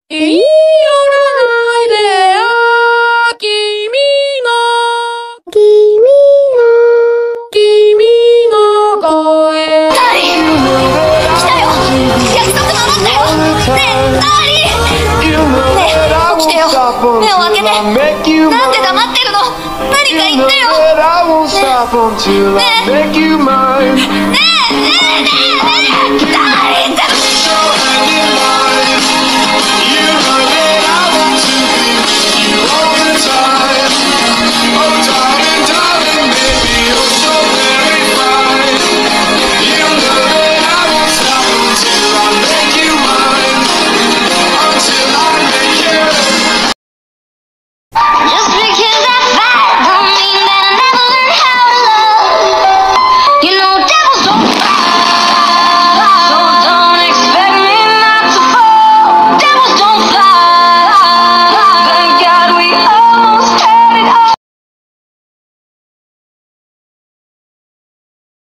言い寄らないでよ、君の、君の声。 ダーリン、来たよ。約束守ったよ。ねえ、ダーリン。ねえ、起きてよ。目を開けて。なんで黙ってるの？何か言ってよ。ねえ。ねえ。ねえ。ねえ。ねえ。ねえ。ダーリン。